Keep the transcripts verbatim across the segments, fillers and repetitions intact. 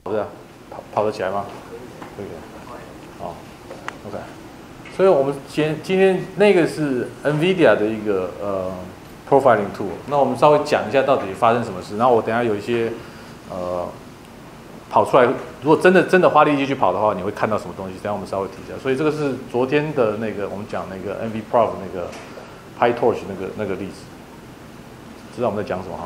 是啊，跑跑得起来吗？可以。好 ，OK。所以我们今今天那个是 N V I D I A 的一个呃 profiling tool。那我们稍微讲一下到底发生什么事。然后我等一下有一些呃跑出来，如果真的真的花力气去跑的话，你会看到什么东西？等一下我们稍微提一下。所以这个是昨天的那个我们讲那个 N V Prof 那个 PyTorch 那个那个例子，知道我们在讲什么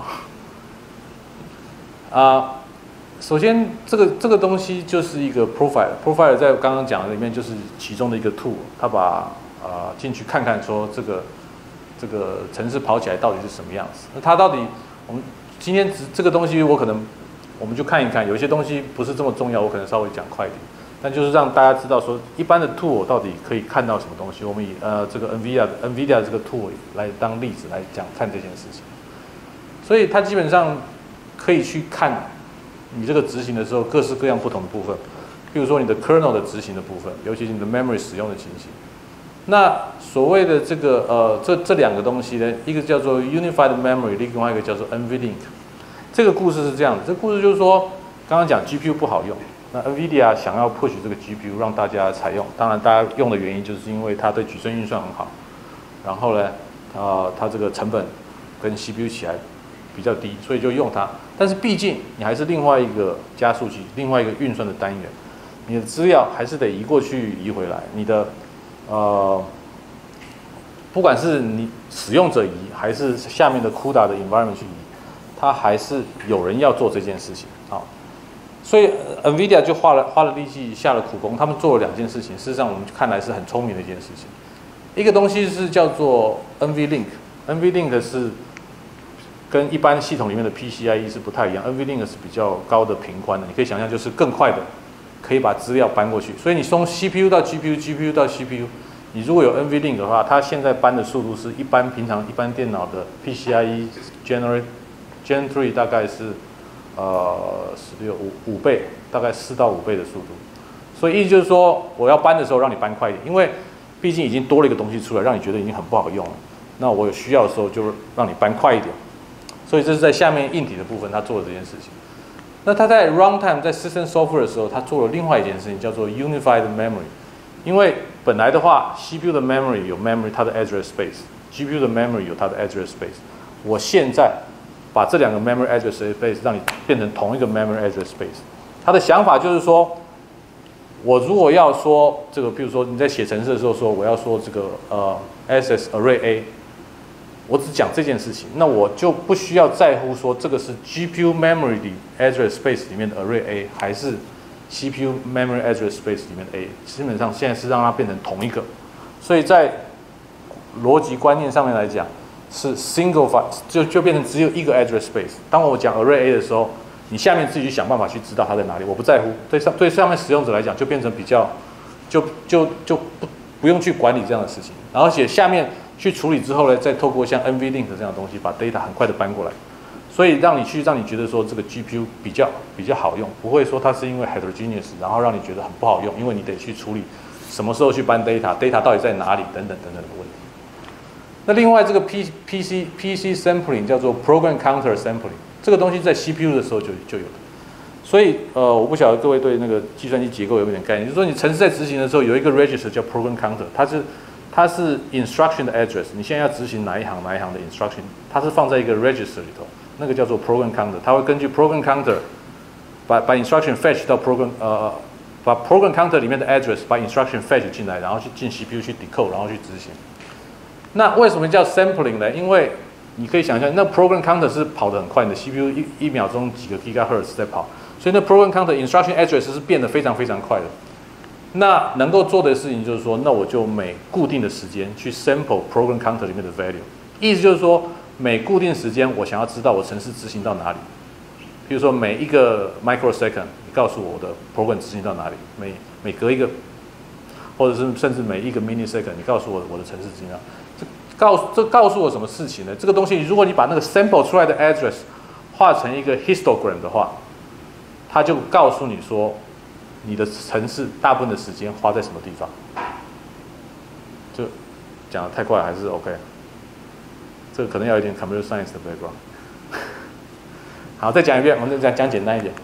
哈？啊、呃。首先，这个这个东西就是一个 profile，profile 在刚刚讲的里面就是其中的一个 tool， 它把呃进去看看说这个这个程式跑起来到底是什么样子。那它到底我们今天只这个东西我可能我们就看一看，有一些东西不是这么重要，我可能稍微讲快一点，但就是让大家知道说一般的 tool 到底可以看到什么东西。我们以呃这个 N V I D I A N V I D I A 这个 tool 来当例子来讲看这件事情。所以它基本上可以去看。你这个执行的时候，各式各样不同的部分，比如说你的 kernel 的执行的部分，尤其是你的 memory 使用的情形。那所谓的这个呃，这这两个东西呢，一个叫做 unified memory， 另外一个叫做 N V link。这个故事是这样的，这个故事就是说，刚刚讲 G P U 不好用，那 N V I D I A 想要 push 这个 G P U 让大家采用，当然大家用的原因就是因为它对矩阵运算很好，然后呢，呃，它这个成本跟 C P U 起来比较低，所以就用它。但是毕竟你还是另外一个加速器，另外一个运算的单元，你的资料还是得移过去移回来。你的呃，不管是你使用者移，还是下面的 C U D A 的 environment 去移，它还是有人要做这件事情啊。所以 N V I D I A 就花了花了力气，下了苦功，他们做了两件事情。事实上，我们看来是很聪明的一件事情。一个东西是叫做 N V link，N V link 是跟一般系统里面的 P C I E 是不太一样 ，N V link 是比较高的频宽的，你可以想象就是更快的，可以把资料搬过去。所以你从 C P U 到 G P U，G P U 到 C P U， 你如果有 N V link 的话，它现在搬的速度是一般平常一般电脑的 P C I E Gen Gen 三大概是呃十六五五倍，大概四到五倍的速度。所以意思就是说，我要搬的时候让你搬快一点，因为毕竟已经多了一个东西出来，让你觉得已经很不好用了。那我有需要的时候就让你搬快一点。所以这是在下面硬体的部分，他做了这件事情。那他在 runtime 在 system software 的时候，他做了另外一件事情，叫做 unified memory。因为本来的话 ，C P U 的 memory 有 memory 它的 address space，G P U 的 memory 有它的 address space。我现在把这两个 memory address space 让你变成同一个 memory address space。他的想法就是说，我如果要说这个，比如说你在写程式的时候说我要说这个呃 access array A。我只讲这件事情，那我就不需要在乎说这个是 G P U memory 里 address space 里面的 array A， 还是 C P U memory address space 里面的 A。基本上现在是让它变成同一个，所以在逻辑观念上面来讲，是 single file 就就变成只有一个 address space。当我讲 array A 的时候，你下面自己去想办法去知道它在哪里，我不在乎。对上对上面使用者来讲，就变成比较就就就不不用去管理这样的事情，然后而且下面。去处理之后呢，再透过像 N V link 这样的东西，把 data 很快的搬过来，所以让你去让你觉得说这个 G P U 比较比较好用，不会说它是因为 heterogeneous， 然后让你觉得很不好用，因为你得去处理什么时候去搬 data，data 到底在哪里等等等等的问题。那另外这个 P PC PC sampling 叫做 program counter sampling， 这个东西在 C P U 的时候就就有了。所以呃，我不晓得各位对那个计算机结构有没有点概念，就是说你程式在执行的时候有一个 register 叫 program counter， 它是它是 instruction 的 address， 你现在要执行哪一行哪一行的 instruction， 它是放在一个 register 里头，那个叫做 program counter， 它会根据 program counter 把把 instruction fetch 到 program 呃把 program counter 里面的 address 把 instruction fetch 进来，然后去进 C P U 去 decode， 然后去执行。那为什么叫 sampling 呢？因为你可以想象，那 program counter 是跑得很快的 ，C P U 一一秒钟几个 gigahertz 在跑，所以那 program counter instruction address 是变得非常非常快的。那能够做的事情就是说，那我就每固定的时间去 sample program counter 里面的 value， 意思就是说，每固定时间我想要知道我程式执行到哪里。比如说每一个 microsecond， 你告诉我我的 program 执行到哪里，每每隔一个，或者是甚至每一个 millisecond， 你告诉我我的程式执行到，这告这告诉我什么事情呢？这个东西如果你把那个 sample 出来的 address 画成一个 histogram 的话，它就告诉你说。你的程式大部分的时间花在什么地方？就讲得太快还是 OK？ 这个可能要有一点 computer science 的 background。好，再讲一遍，我们再讲讲简单一点。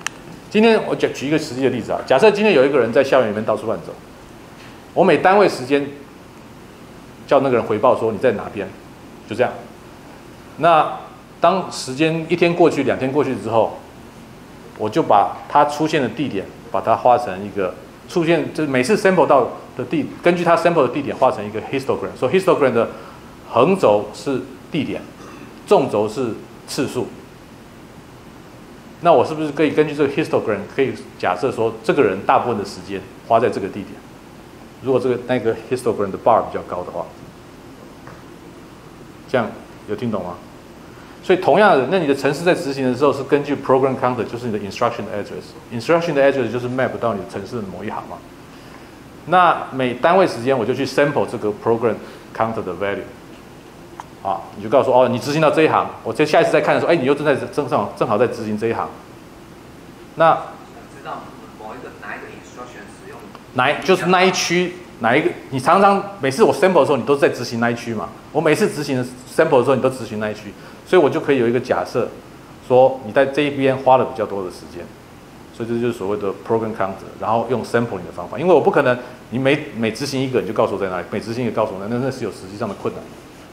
今天我举举一个实际的例子啊，假设今天有一个人在校园里面到处乱走，我每单位时间叫那个人回报说你在哪边，就这样。那当时间一天过去、两天过去之后，我就把他出现的地点，把它画成一个出现，就是每次 sample 到的地，根据他 sample 的地点画成一个 histogram。所以 histogram 的横轴是地点，纵轴是次数。那我是不是可以根据这个 histogram 可以假设说，这个人大部分的时间花在这个地点？如果这个那个 histogram 的 bar 比较高的话，这样有听懂吗？所以同样的，那你的程式在执行的时候是根据 program counter， 就是你的 instruction address，instruction 的 address 就是 map 到你的程式的某一行嘛。那每单位时间我就去 sample 这个 program counter 的 value， 啊，你就告诉我哦，你执行到这一行，我在下一次再看的时候，哎，你又正在正好正好在执行这一行。那知道某一个哪一个 instruction 使用哪就是那一区哪一个，你常常每次我 sample 的时候，你都是在执行那一区嘛。我每次执行的 sample 的时候，你都执行那一区。所以我就可以有一个假设，说你在这一边花了比较多的时间，所以这就是所谓的 program counter， 然后用 sampling 的方法，因为我不可能你每每执行一个你就告诉我在哪里，每执行一个告诉我那那是有实际上的困难。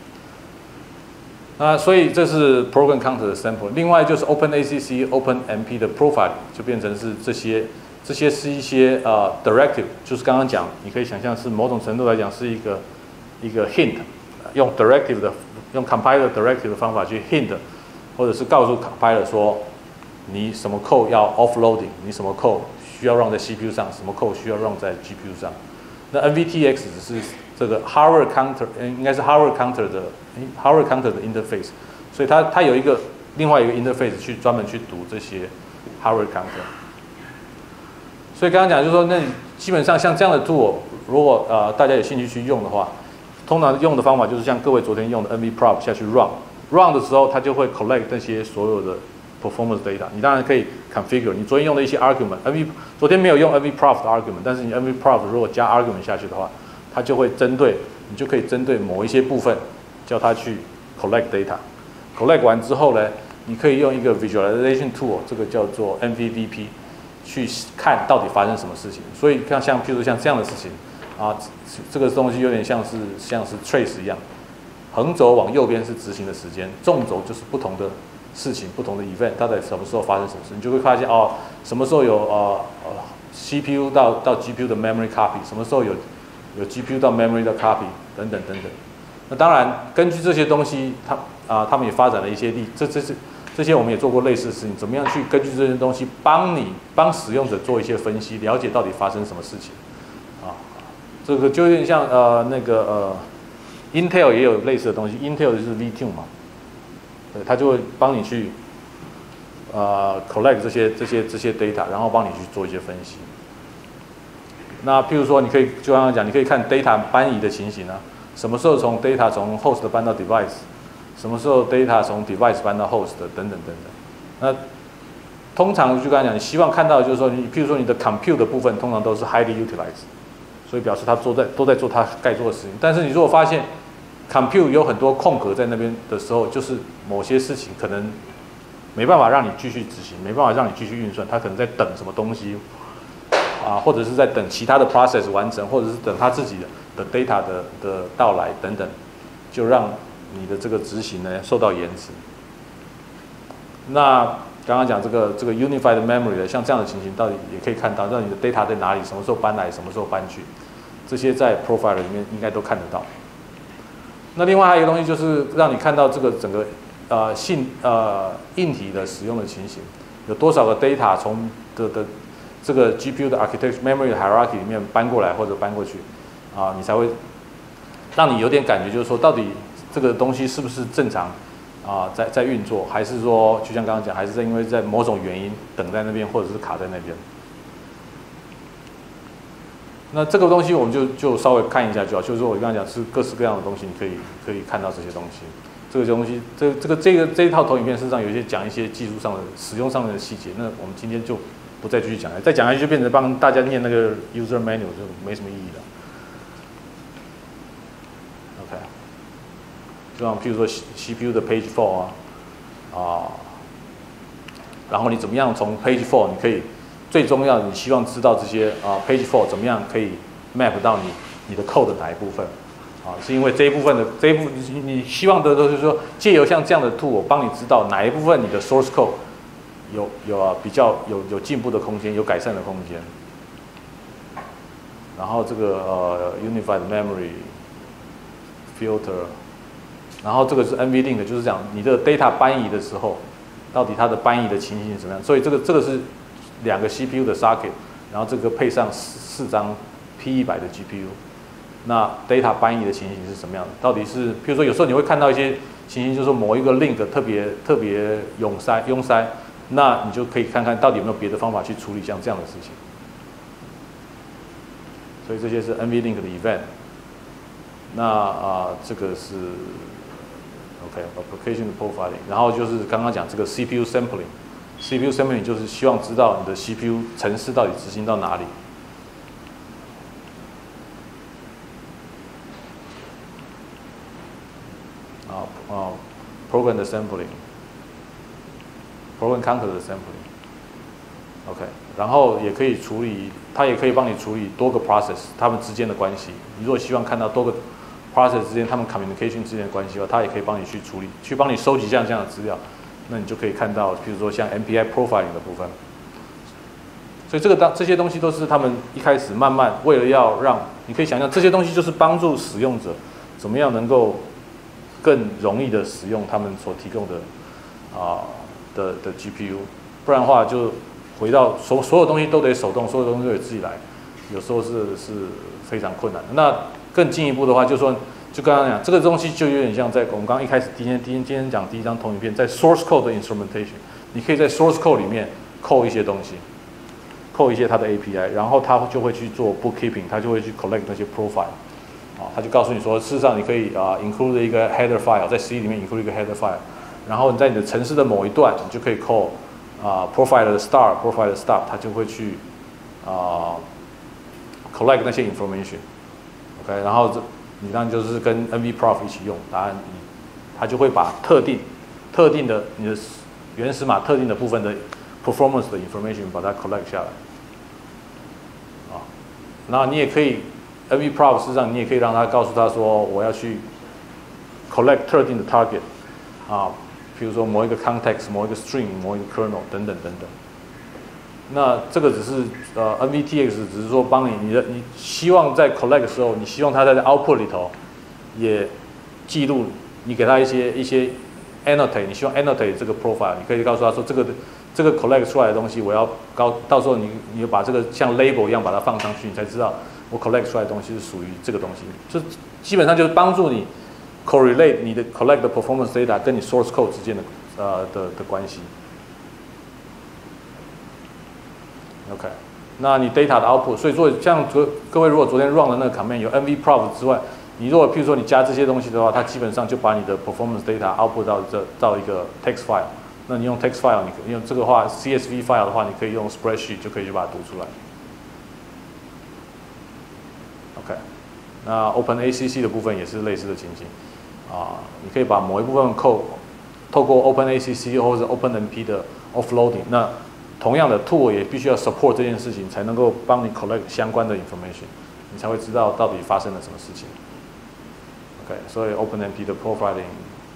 那所以这是 program counter 的 sample， 另外就是 OpenACC、OpenMP 的 profile 就变成是这些这些是一些呃 directive， 就是刚刚讲，你可以想象是某种程度来讲是一个一个 hint， 用 directive 的。用 compiler directive 的方法去 hint， 或者是告诉 compiler 说，你什么 code 要 offloading， 你什么 code 需要 run 在 C P U 上，什么 code 需要 run 在 G P U 上。那 N V T X 只是这个 hardware counter， 应该是 hardware counter 的 hardware counter 的 interface， 所以它它有一个另外一个 interface 去专门去读这些 hardware counter。所以刚刚讲就是说，那基本上像这样的 tool， 如果呃大家有兴趣去用的话。通常用的方法就是像各位昨天用的 N V prop 下去 run run 的时候，它就会 collect 那些所有的 performance data。你当然可以 configure 你昨天用的一些 argument，N V 昨天没有用 N V prop 的 argument， 但是你 N V prop 如果加 argument 下去的话，它就会针对你就可以针对某一些部分叫它去 collect data。collect 完之后呢，你可以用一个 visualization tool， 这个叫做 N V V P， 去看到底发生什么事情。所以像像譬如像这样的事情。啊，这个东西有点像是像是 trace 一样，横轴往右边是执行的时间，纵轴就是不同的事情、不同的 event， 它在什么时候发生什么事，你就会发现哦，什么时候有呃呃 C P U 到到 G P U 的 memory copy， 什么时候有有 G P U 到 memory 的 copy 等等等等。那当然，根据这些东西，它啊他们也发展了一些例，这这是这些我们也做过类似的事情，怎么样去根据这些东西帮你帮使用者做一些分析，了解到底发生什么事情。这个就有点像呃那个呃 ，Intel 也有类似的东西 ，Intel 就是 V-Tune 嘛，对，它就会帮你去呃 collect 这些这些这些 data， 然后帮你去做一些分析。那譬如说，你可以就刚刚讲，你可以看 data 搬移的情形啊，什么时候从 data 从 host 搬到 device， 什么时候 data 从 device 搬到 host 等等等等。那通常就刚才讲，你希望看到的就是说，你譬如说你的 compute 的部分，通常都是 highly utilized。所以表示他做在都在做他该做的事情，但是你如果发现 compute 有很多空格在那边的时候，就是某些事情可能没办法让你继续执行，没办法让你继续运算，他可能在等什么东西啊，或者是在等其他的 process 完成，或者是等他自己的 data 的的到来等等，就让你的这个执行呢受到延迟。那刚刚讲这个这个 unified memory 的，像这样的情形，到底也可以看到，让你的 data 在哪里，什么时候搬来，什么时候搬去，这些在 profile 里面应该都看得到。那另外还有一个东西就是让你看到这个整个呃信呃硬体的使用的情形，有多少个 data 从的的这个 G P U 的 architecture memory 的 hierarchy 里面搬过来或者搬过去，啊，你才会让你有点感觉，就是说到底这个东西是不是正常？啊，在在运作，还是说，就像刚刚讲，还是在因为在某种原因等在那边，或者是卡在那边。那这个东西我们就就稍微看一下就好，就是说我刚刚讲是各式各样的东西，你可以可以看到这些东西。这个东西，这这个这个这一套投影片，事实上有一些讲一些技术上的、使用上面的细节。那我们今天就不再继续讲了，再讲下去就变成帮大家念那个 user manual， 就没什么意义了。OK。就像譬如说 C P U 的 page four 啊，啊，然后你怎么样从 page four 你可以最重要的，你希望知道这些啊、呃、page fault 怎么样可以 map 到你你的 code 的哪一部分啊？是因为这一部分的这一部你你希望的都是说借由像这样的 tool， 我帮你知道哪一部分你的 source code 有有啊比较有有进步的空间，有改善的空间。然后这个呃 unified memory filter， 然后这个是 N V link， 就是讲你的 data 搬移的时候，到底它的搬移的情形是怎么样？所以这个这个是两个 C P U 的 socket， 然后这个配上四四张 P 一百的 G P U， 那 data 搬移的情形是什么样的？到底是，譬如说有时候你会看到一些情形，就是说某一个 link 特别特别拥塞拥塞，那你就可以看看到底有没有别的方法去处理像这样的事情。所以这些是 N V link 的 event。那啊、呃，这个是 OK application profiling， 然后就是刚刚讲这个 C P U sampling。C P U sampling 就是希望知道你的 C P U 程式到底执行到哪里。啊啊 ，program 的 sampling，program counter 的 sampling。OK， 然后也可以处理，它也可以帮你处理多个 process 它们之间的关系。你如果希望看到多个 process 之间他们 communication 之间的关系的话，它也可以帮你去处理，去帮你收集像这样的资料。那你就可以看到，比如说像 M P I profiling 的部分。所以这个当这些东西都是他们一开始慢慢为了要让你可以想象，这些东西就是帮助使用者怎么样能够更容易的使用他们所提供的啊、呃、的的 G P U， 不然的话就回到所所有东西都得手动，所有东西都得自己来，有时候是是非常困难的。那更进一步的话，就是说，就刚刚讲这个东西就有点像在我们刚刚一开始今天今天今天讲第一张投影片，在 source code 的 instrumentation， 你可以在 source code 里面扣一些东西，扣一些它的 A P I， 然后它就会去做 bookkeeping， 它就会去 collect 那些 profile， 啊，它就告诉你说，事实上你可以啊、呃、include 一个 header file， 在 C 里面 include 一个 header file， 然后你在你的程式的某一段，你就可以扣啊、呃、profile 的 start，profile 的 stop， 它就会去啊、呃、collect 那些 information。OK， 然后这你当然就是跟 N V Prof 一起用，答案你它就会把特定特定的你的原始码特定的部分的 performance 的 information 把它 collect 下来。啊，那你也可以 N V Prof 事实上你也可以让他告诉他说我要去 collect 特定的 target 啊，比如说某一个 context、某一个 string、某一个 kernel 等等等等。那这个只是呃 N V T X 只是说帮你你的你希望在 collect 的时候，你希望它在 output 里头也记录，你给它一些一些 annotate， 你希望 annotate 这个 profile， 你可以告诉他说这个这个 collect 出来的东西，我要高到时候你你把这个像 label 一样把它放上去，你才知道我 collect 出来的东西是属于这个东西，就基本上就是帮助你 correlate 你的 collect 的 performance data 跟你 source code 之间的呃的的关系。OK， 那你 data 的 output， 所以说像各各位如果昨天 run 的那个 command 有 N V Prof 之外，你如果譬如说你加这些东西的话，它基本上就把你的 performance data output 到这到一个 text file。那你用 text file， 你用这个话 C S V file 的话，你可以用 spreadsheet 就可以去把它读出来。OK， 那 OpenACC 的部分也是类似的情形啊，你可以把某一部分 code 透过 OpenACC 或者 OpenMP 的 offloading， 那同样的 tool 也必须要 support 这件事情，才能够帮你 collect 相关的 information， 你才会知道到底发生了什么事情。OK， 所以 OpenMP 的 profiling，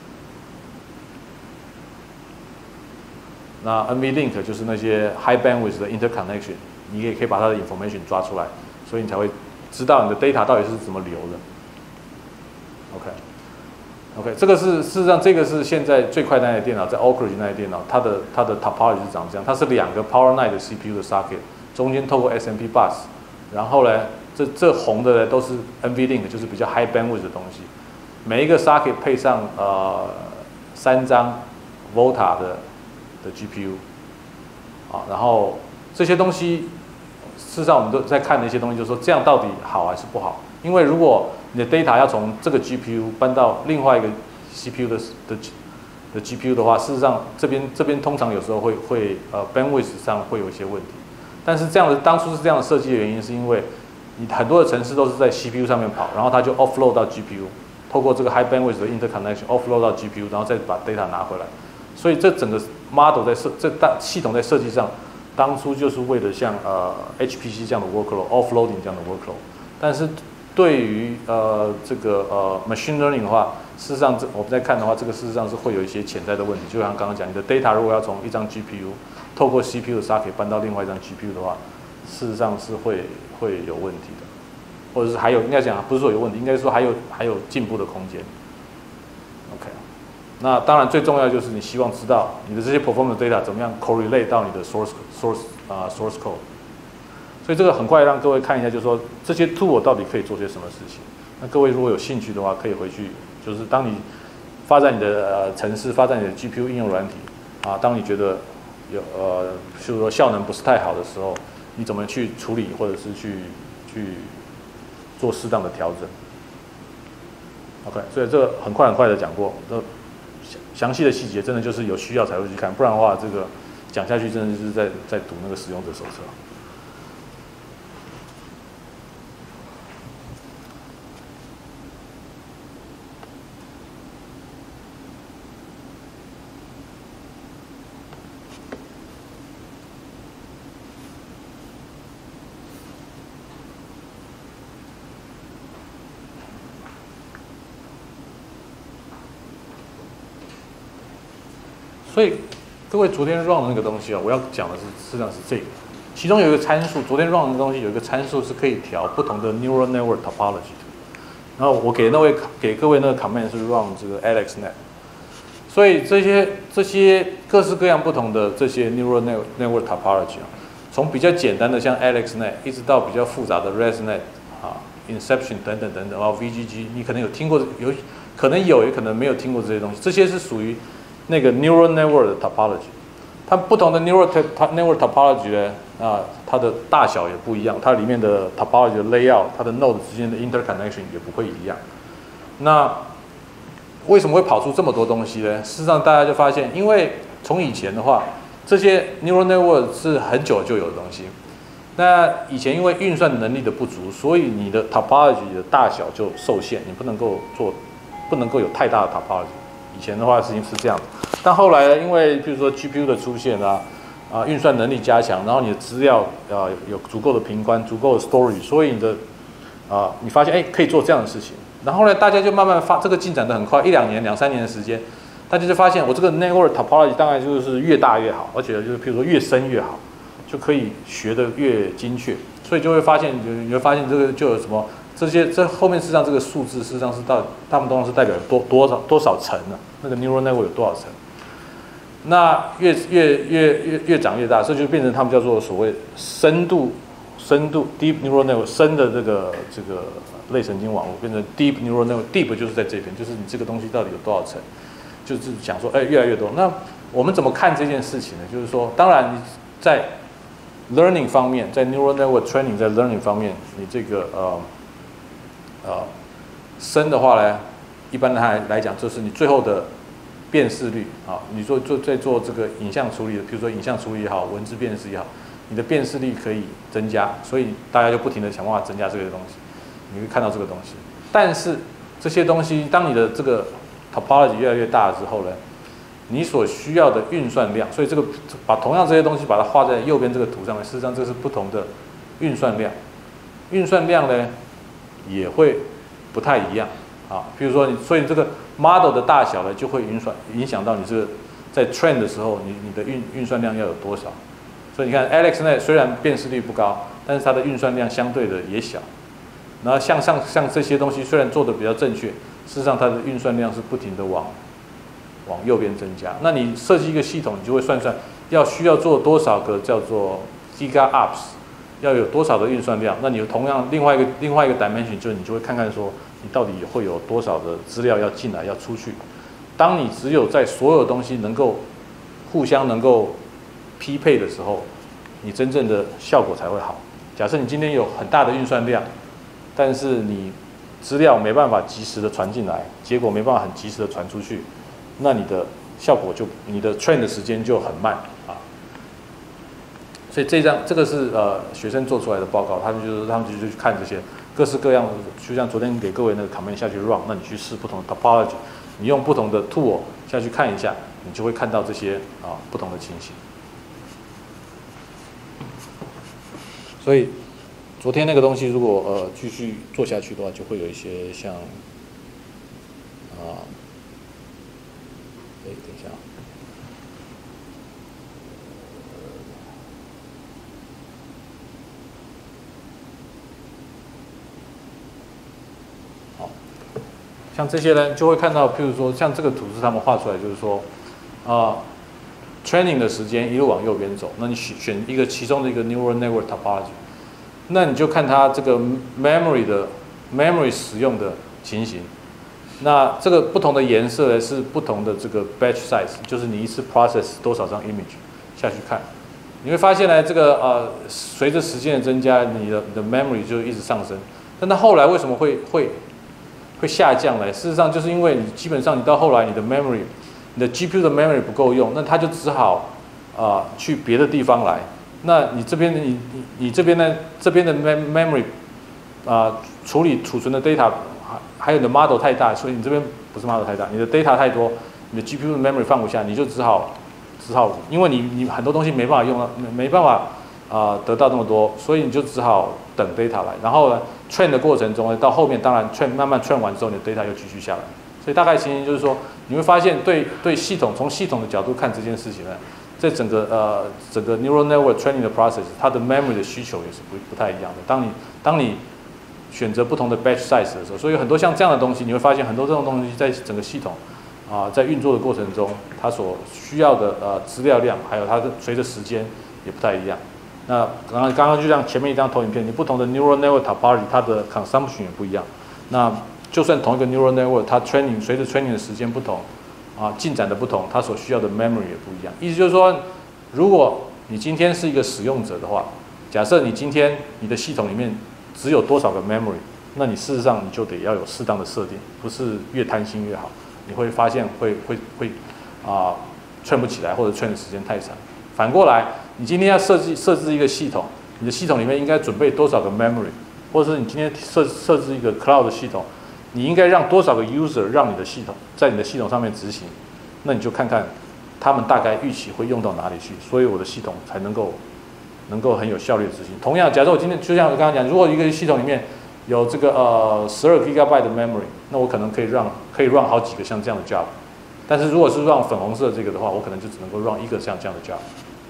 那 N V link 就是那些 high bandwidth 的 interconnection， 你也可以把它的 information 抓出来，所以你才会知道你的 data 到底是怎么流的。OK。OK， 这个是事实上，这个是现在最快那台电脑，在 Oak Ridge 那台电脑，它的它的 topology 是长这样，它是两个 Power nine 的 C P U 的 socket， 中间透过 S M P bus， 然后呢，这这红的呢都是 N V link， 就是比较 high bandwidth 的东西，每一个 socket 配上呃三张 Volta 的的 G P U， 啊，然后这些东西，事实上我们都在看的一些东西，就是说这样到底好还是不好？因为如果你的 data 要从这个 G P U 搬到另外一个 C P U 的的的 G P U 的话，事实上这边这边通常有时候会会呃 bandwidth 上会有一些问题。但是这样的当初是这样的设计的原因，是因为你很多的程式都是在 C P U 上面跑，然后它就 offload 到 G P U， 透过这个 high bandwidth 的 interconnection offload 到 G P U， 然后再把 data 拿回来。所以这整个 model 在设这大系统在设计上当初就是为了像呃 H P C 这样的 workload、offloading 这样的 workload， 但是对于呃这个呃 machine learning 的话，事实上这我们在看的话，这个事实上是会有一些潜在的问题，就像刚刚讲，你的 data 如果要从一张 G P U 透过 C P U 的 socket 搬到另外一张 G P U 的话，事实上是会会有问题的，或者是还有应该讲不是说有问题，应该说还有还有进步的空间。OK， 那当然最重要就是你希望知道你的这些 performance data 怎么样 correlate 到你的 source source 啊、呃、source code。所以这个很快让各位看一下，就是说这些 tool 到底可以做些什么事情。那各位如果有兴趣的话，可以回去，就是当你发展你的呃程式，发展你的 G P U 应用软体啊，当你觉得有呃，就是说效能不是太好的时候，你怎么去处理，或者是去去做适当的调整。OK， 所以这个很快很快的讲过，这详细的细节真的就是有需要才会去看，不然的话，这个讲下去真的就是在在读那个使用者手册。所以各位昨天 run 的那个东西啊，我要讲的是实际上是这个，其中有一个参数，昨天 run 的东西有一个参数是可以调不同的 neural network topology 的。然后我给那位给各位那个 command 是 run 这个 AlexNet， 所以这些这些各式各样不同的这些 neural network topology 啊，从比较简单的像 AlexNet， 一直到比较复杂的 ResNet 啊、Inception 等等等等，然后 V G G， 你可能有听过，有可能有，也可能没有听过这些东西，这些是属于那个 neural network 的 topology， 它不同的 neural network topology 呢，啊，它的大小也不一样，它里面的 topology 的 layout， 它的 node 之间的 interconnection 也不会一样。那为什么会跑出这么多东西呢？事实上，大家就发现，因为从以前的话，这些 neural network 是很久就有的东西。那以前因为运算能力的不足，所以你的 topology 的大小就受限，你不能够做，不能够有太大的 topology。以前的话事情是这样的，但后来呢，因为比如说 G P U 的出现啊，啊运算能力加强，然后你的资料啊有足够的频宽、足够的 storage， 所以你的啊你发现哎可以做这样的事情，然后呢大家就慢慢发这个进展的很快，一两年、两三年的时间，大家就发现我这个 network topology 当然就是越大越好，而且就是譬如说越深越好，就可以学得越精确，所以就会发现你会发现这个就有什么。这些这后面事实上这个数字事实上是到他们通常是代表多多少多少层呢、啊？那个 neural network 有多少层？那越越越越越长越大，这就变成他们叫做所谓深度深度 deep neural network 深的这个这个类神经网络变成 deep neural network，deep 就是在这边，就是你这个东西到底有多少层？就是想说，哎，越来越多。那我们怎么看这件事情呢？就是说，当然你在 learning 方面，在 neural network training 在 learning 方面，你这个呃。呃，深的话呢，一般来来讲，就是你最后的辨识率啊，你做做在做这个影像处理的，比如说影像处理也好，文字辨识也好，你的辨识率可以增加，所以大家就不停的想办法增加这个东西，你会看到这个东西。但是这些东西，当你的这个 topology 越来越大之后呢，你所需要的运算量，所以这个把同样这些东西把它画在右边这个图上面，事实上这是不同的运算量，运算量呢？也会不太一样啊，比如说你，所以这个 model 的大小呢，就会影响影响到你这个在 train 的时候，你你的运运算量要有多少。所以你看 AlexNet 虽然辨识率不高，但是它的运算量相对的也小。然后像像像这些东西虽然做的比较正确，事实上它的运算量是不停的往往右边增加。那你设计一个系统，你就会算算要需要做多少个叫做 giga-ops。要有多少的运算量？那你同样另外一个另外一个 dimension 就是你就会看看说你到底会有多少的资料要进来要出去。当你只有在所有东西能够互相能够匹配的时候，你真正的效果才会好。假设你今天有很大的运算量，但是你资料没办法及时的传进来，结果没办法很及时的传出去，那你的效果就你的 train 的时间就很慢啊。所以这张这个是呃学生做出来的报告，他们就是他们就去看这些各式各样的，就像昨天给各位那个 command 下去 run， 那你去试不同的 topology， 你用不同的 tool 下去看一下，你就会看到这些啊不同的情形。 所以昨天那个东西如果呃继续做下去的话，就会有一些像啊，哎，等一下。像这些呢，就会看到，譬如说，像这个图是他们画出来，就是说，啊、呃、，training 的时间一路往右边走，那你选选一个其中的一个 neural network topology， 那你就看它这个 memory 的 memory 使用的情形。那这个不同的颜色呢是不同的这个 batch size， 就是你一次 process 多少张 image 下去看，你会发现呢，这个呃随着时间的增加，你的你的 memory 就一直上升，但它后来为什么会会会下降来？事实上，就是因为你基本上你到后来你的 memory， 你的 G P U 的 memory 不够用，那它就只好啊、呃、去别的地方来。那你这边你你你这边呢，这边的 memory 啊、呃、处理储存的 data 还有你的 model 太大，所以你这边不是 model 太大，你的 data 太多，你的 G P U 的 memory 放不下，你就只好只好，因为你你很多东西没办法用到，没没办法啊、呃、得到那么多，所以你就只好等 data 来，然后呢 train 的过程中呢，到后面当然 train 慢慢 train 完之后，你的 data 又继续下来，所以大概情形就是说，你会发现对对系统从系统的角度看这件事情呢，在整个呃整个 neural network training 的 process， 它的 memory 的需求也是不不太一样的。当你当你选择不同的 batch size 的时候，所以有很多像这样的东西，你会发现很多这种东西在整个系统啊、呃、在运作的过程中，它所需要的呃资料量，还有它的随着时间也不太一样。那刚刚刚刚就像前面一张投影片，你不同的 neural network topology， 它的 consumption 也不一样。那就算同一个 neural network， 它 training 随着 training 的时间不同，啊进展的不同，它所需要的 memory 也不一样。意思就是说，如果你今天是一个使用者的话，假设你今天你的系统里面只有多少个 memory， 那你事实上你就得要有适当的设定，不是越贪心越好。你会发现会会会啊 train 不起来，或者 train 的时间太长。反过来，你今天要设计设置一个系统，你的系统里面应该准备多少个 memory， 或者是你今天设设置一个 cloud 的系统，你应该让多少个 user 让你的系统在你的系统上面执行，那你就看看他们大概预期会用到哪里去，所以我的系统才能够能够很有效率的执行。同样，假设我今天就像我刚刚讲，如果一个系统里面有这个呃十二 gigabyte 的 memory， 那我可能可以让可以 run 好几个像这样的 job， 但是如果是 run 粉红色这个的话，我可能就只能够 run 一个像这样的 job。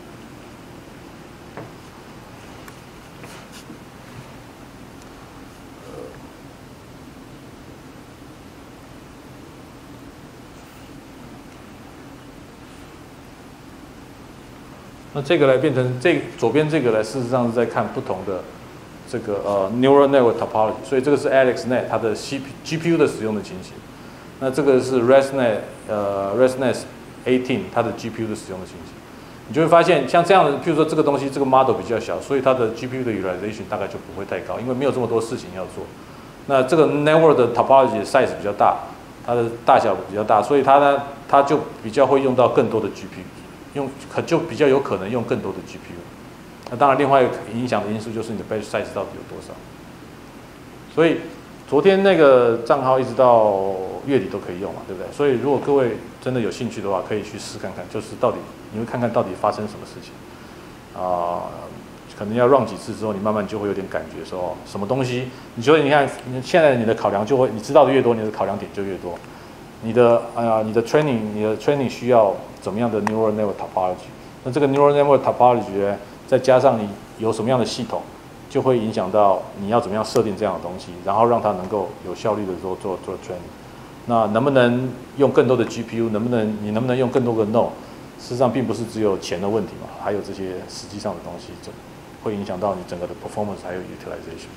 那这个来变成这左边这个呢，事实上是在看不同的这个呃 neural network topology， 所以这个是 AlexNet 它的 C P G P U 的使用的情形。那这个是 ResNet 呃 ResNet 十八它的 G P U 的使用的情形。你就会发现像这样的，譬如说这个东西这个 model 比较小，所以它的 G P U 的 utilization 大概就不会太高，因为没有这么多事情要做。那这个 network 的 topology 的 size 比较大，它的大小比较大，所以它呢它就比较会用到更多的 G P U。用可就比较有可能用更多的 G P U， 那当然另外一个影响的因素就是你的 batch size 到底有多少。所以昨天那个账号一直到月底都可以用嘛，对不对？所以如果各位真的有兴趣的话，可以去试看看，就是到底你会看看到底发生什么事情啊、呃，可能要 run 几次之后，你慢慢就会有点感觉说，什么东西，你觉得你看现在你的考量就会，你知道的越多，你的考量点就越多。你的呃你的 training 你的 training 需要怎么样的 neural network topology？ 那这个 neural network topology 呢，再加上你有什么样的系统，就会影响到你要怎么样设定这样的东西，然后让它能够有效率的做做做 training。那能不能用更多的 G P U？ 能不能你能不能用更多个 node？ 事实上并不是只有钱的问题嘛，还有这些实际上的东西，就会影响到你整个的 performance 还有 utilization。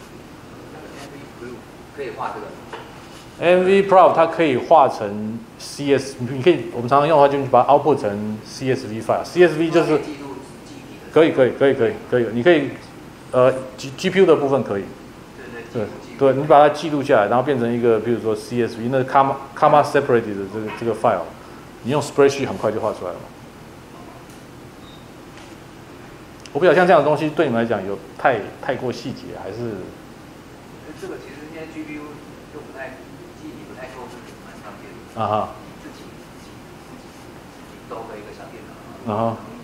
可以画这个。 M V Prop 它可以画成 C S， 你可以我们常常用的话就是把它 output 成 C S V file。C S V 就是可以可以可以可以可以，你可以呃 G G P U 的部分可以，对对，你把它记录下来，然后变成一个比如说 C S V， 那 comma comma separated 的这个这个 file， 你用 spreadsheet 很快就画出来了。我不晓得像这样的东西对你们来讲有太太过细节，还是？ 这个其实现在 G P U 就不太。啊哈，自己自己自己兜了一个小电脑， 啊哈，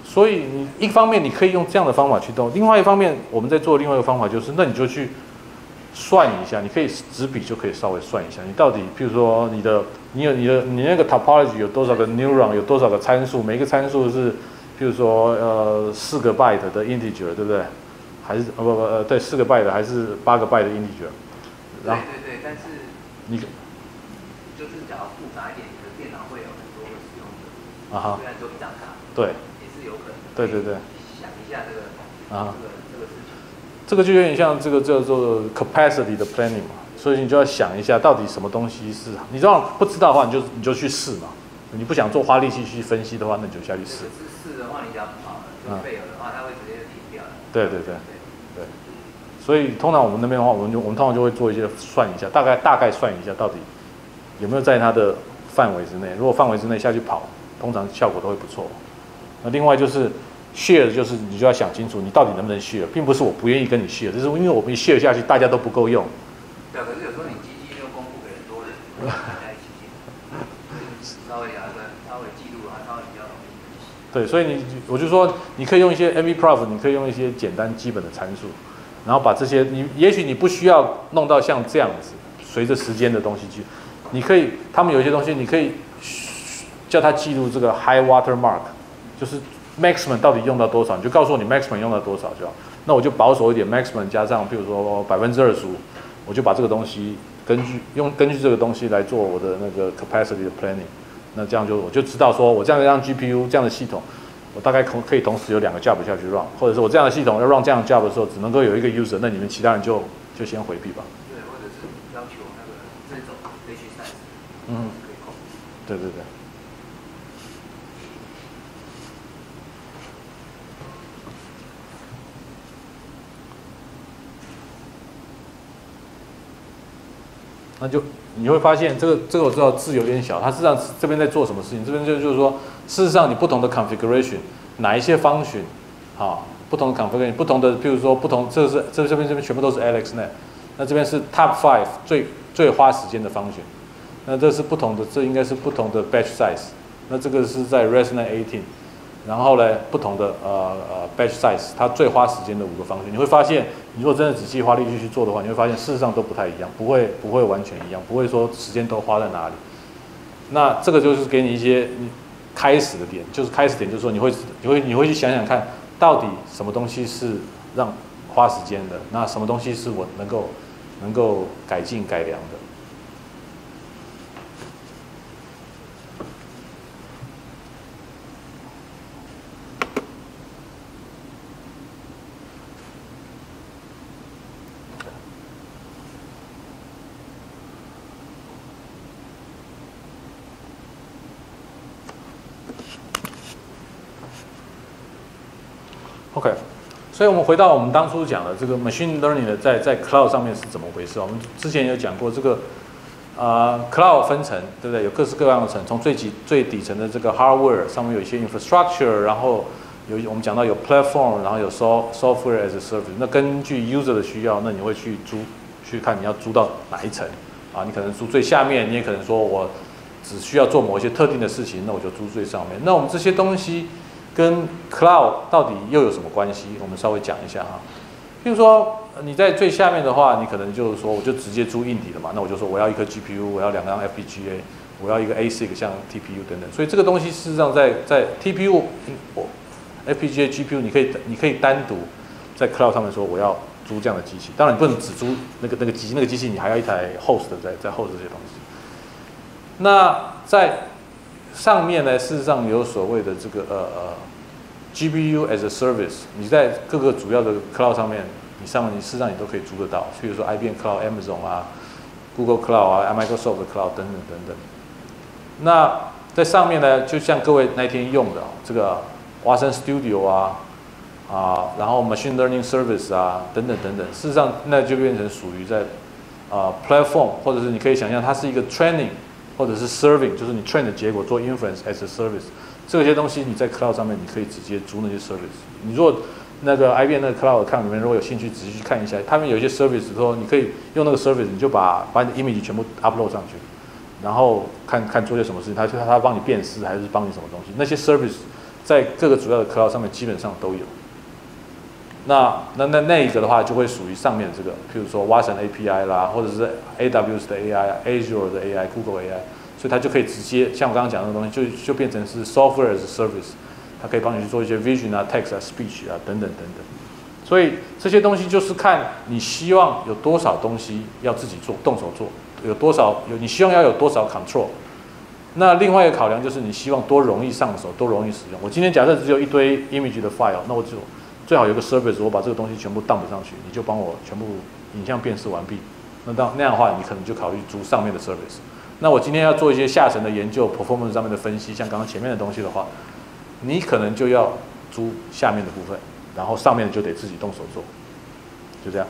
所以你一方面你可以用这样的方法去动，另外一方面我们在做另外一个方法就是，那你就去算一下，你可以纸笔就可以稍微算一下，你到底譬如说你的你有你的你那个 topology 有多少个 neuron， 有多少个参数，每个参数是譬如说呃四个 byte 的 integer， 对不对？还是呃不不呃对四个 byte 还是八个 byte 的 integer？ 对对对，但是你就是假如复杂一点，你的电脑会有很多个使用者， 啊哈， 虽然说一张卡， 对， 也是有可能。 对对对。 想一下这个啊， 这个这个事情。 这个就有点像这个叫做 capacity 的 planning 嘛，所以你就要想一下，到底什么东西是你知道不知道的话，你就你就去试嘛。你不想做花力气去分析的话，那你就下去试。 试的话，你只要跑了，就备了的话，它会直接停掉了。 对对对对。所以通常我们那边的话，我们就我们通常就会做一些算一下，大概大概算一下到底有没有在它的范围之内。如果范围之内下去跑，通常效果都会不错。那另外就是 share， 就是你就要想清楚，你到底能不能 share， 并不是我不愿意跟你 share， 只是因为我们 share 下去，大家都不够用。 对，可是有时候你机器又公布给很多人，大家一起进，稍微有一个稍微记录啊，稍微比较容易。 对，所以你我就说，你可以用一些 M V Prof， 你可以用一些简单基本的参数，然后把这些你也许你不需要弄到像这样子，随着时间的东西去，你可以他们有一些东西，你可以叫他记录这个 high water mark， 就是 maximum 到底用到多少，你就告诉我你 maximum 用到多少就好。那我就保守一点 maximum 加上，比如说百分之二十五，我就把这个东西根据用根据这个东西来做我的那个 capacity 的 planning。那这样就我就知道说我这样让 G P U 这样的系统，我大概可可以同时有两个 job 下去 run， 或者是我这样的系统要 run 这样的 job 的时候，只能够有一个 user， 那你们其他人就就先回避吧。 对，或者是要求那个这种 page size， 嗯， 可以控制。 对对对。那就你会发现，这个这个我知道字有点小，它事实上这边在做什么事情？这边就就是说，事实上你不同的 configuration， 哪一些 function， 啊，不同的 configuration， 不同的，譬如说不同，这是这这边这边全部都是 AlexNet， 那这边是 top five 最最花时间的 function， 那这是不同的，这应该是不同的 batch size， 那这个是在 ResNet 十八。然后呢，不同的呃呃 batch size， 它最花时间的五个方向，你会发现，你如果真的仔细花力气去做的话，你会发现事实上都不太一样，不会不会完全一样，不会说时间都花在哪里。那这个就是给你一些开始的点，就是开始点，就是说你会你会你会去想想看，到底什么东西是让花时间的，那什么东西是我能够能够改进改良的。OK， 所以我们回到我们当初讲的这个 machine learning 的在在 cloud 上面是怎么回事？我们之前有讲过这个，呃 cloud 分层，对不对？有各式各样的层，从最底最底层的这个 hardware 上面有一些 infrastructure， 然后有我们讲到有 platform， 然后有 software as a service。那根据 user 的需要，那你会去租，去看你要租到哪一层啊？你可能租最下面，你也可能说我只需要做某一些特定的事情，那我就租最上面。那我们这些东西跟 cloud 到底又有什么关系？我们稍微讲一下哈。譬如说你在最下面的话，你可能就是说我就直接租硬体了嘛，那我就说我要一颗 G P U， 我要两张 F P G A， 我要一个 A S I C 像 T P U 等等。所以这个东西事实上在在 T P U、F P G A、G P U， 你可以你可以单独在 cloud 上面说我要租这样的机器。当然你不能只租那个那个机器，那个机器你还要一台 host 在在 host 这些东西。那在上面呢，事实上有所谓的这个呃呃 G P U as a service， 你在各个主要的 cloud 上面，你上面你事实上你都可以租得到，譬如说 I B M Cloud、Amazon 啊、Google Cloud 啊、Microsoft Cloud 等等等等。那在上面呢，就像各位那天用的这个 Watson Studio 啊啊，然后 Machine Learning Service 啊等等等等，事实上那就变成属于在啊、呃、platform， 或者是你可以想象它是一个 training。或者是 serving， 就是你 train 的结果做 inference as a service， 这些东西你在 cloud 上面你可以直接租那些 service。你如果那个 I B M 那个 cloud account 里面如果有兴趣，仔细去看一下，他们有一些 service 说你可以用那个 service， 你就把把你的 image 全部 upload 上去，然后看看做些什么事情，他他他帮你辨识还是帮你什么东西。那些 service 在各个主要的 cloud 上面基本上都有。那那那那一个的话，就会属于上面这个，譬如说 Watson A P I 啦，或者是 A W S 的 A I、Azure 的 A I、Google A I， 所以它就可以直接像我刚刚讲的东西，就就变成是 software as a service， 它可以帮你去做一些 vision 啊、text 啊、speech 啊等等等等。所以这些东西就是看你希望有多少东西要自己做、动手做，有多少有你希望要有多少 control。那另外一个考量就是你希望多容易上手，多容易使用。我今天假设只有一堆 image 的 file， 那我就最好有一个 service， 我把这个东西全部 dump 上去，你就帮我全部影像辨识完毕。那当那样的话，你可能就考虑租上面的 service。那我今天要做一些下层的研究 ，performance 上面的分析，像刚刚前面的东西的话，你可能就要租下面的部分，然后上面就得自己动手做，就这样。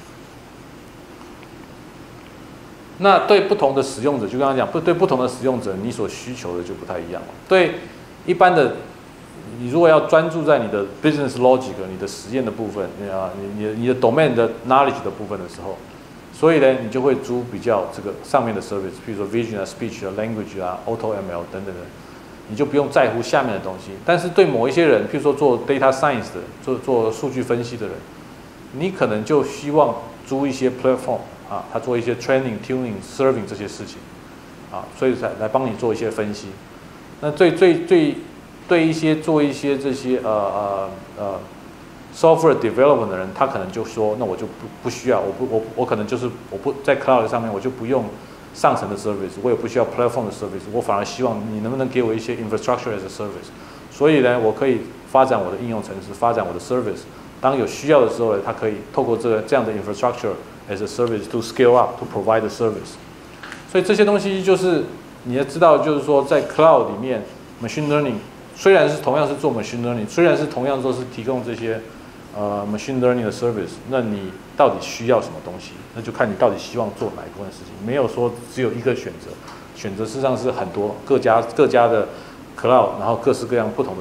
那对不同的使用者，就刚刚讲，不对不同的使用者，你所需求的就不太一样了。对一般的，你如果要专注在你的 business logic， 你的实验的部分，啊，你你你的 domain 的 knowledge 的部分的时候，所以呢，你就会租比较这个上面的 service， 比如说 vision 啊、speech 啊、language 啊、auto M L 等等的，你就不用在乎下面的东西。但是对某一些人，譬如说做 data science 的，做做数据分析的人，你可能就希望租一些 platform。啊，他做一些 training、tuning、serving 这些事情，啊，所以才来帮你做一些分析。那最最最对一些做一些这些呃呃呃 software development 的人，他可能就说，那我就不不需要，我不我我可能就是我不在 cloud 上面，我就不用上层的 service， 我也不需要 platform 的 service， 我反而希望你能不能给我一些 infrastructure as a service。所以呢，我可以发展我的应用程式，发展我的 service。当有需要的时候呢，它可以透过这个这样的 infrastructure。as a service to scale up to provide a service， 所以这些东西就是你要知道，就是说在 cloud 里面 machine learning 虽然是同样是做 machine learning， 虽然是同样都是提供这些呃 machine learning 的 service， 那你到底需要什么东西？那就看你到底希望做哪一部分事情，没有说只有一个选择，选择事实上是很多各家各家的 cloud， 然后各式各样不同的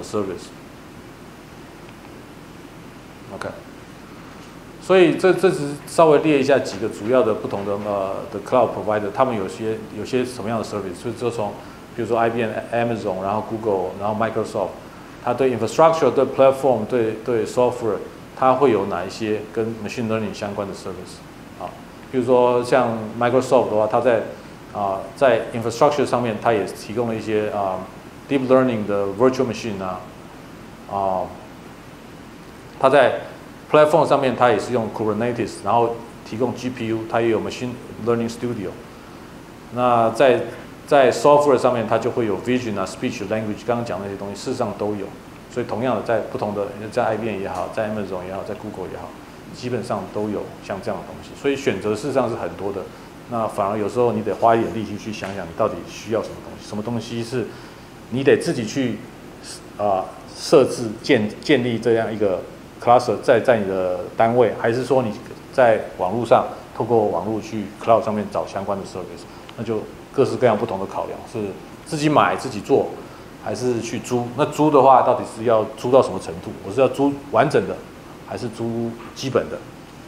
service。OK。所以这这只是稍微列一下几个主要的不同的呃的 cloud provider， 他们有些有些什么样的 service， 所以就从比如说 I B M、Amazon， 然后 Google， 然后 Microsoft， 它对 infrastructure、对 platform、对对 software， 它会有哪一些跟 machine learning 相关的 service 啊？比如说像 Microsoft 的话，它在啊在 infrastructure 上面，它也提供了一些啊 deep learning 的 virtual machine 啊啊，它在platform 上面它也是用 Kubernetes， 然后提供 G P U， 它也有 Machine Learning Studio。那在在 software 上面，它就会有 Vision 啊、Speech、Language， 刚刚讲那些东西，事实上都有。所以同样的，在不同的，在 I B M 也好，在 Amazon 也好，在 Google 也好，基本上都有像这样的东西。所以选择事实上是很多的。那反而有时候你得花一点力气去想想，你到底需要什么东西，什么东西是你得自己去啊设置建建立这样一个。cluster 在在你的单位，还是说你在网络上透过网络去 cloud 上面找相关的 service， 那就各式各样不同的考量，是自己买自己做，还是去租？那租的话，到底是要租到什么程度？我是要租完整的，还是租基本的